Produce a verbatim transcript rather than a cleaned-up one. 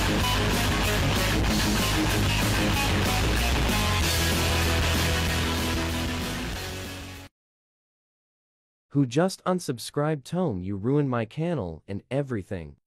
Who just unsubscribed? Tone, you ruined my channel and everything.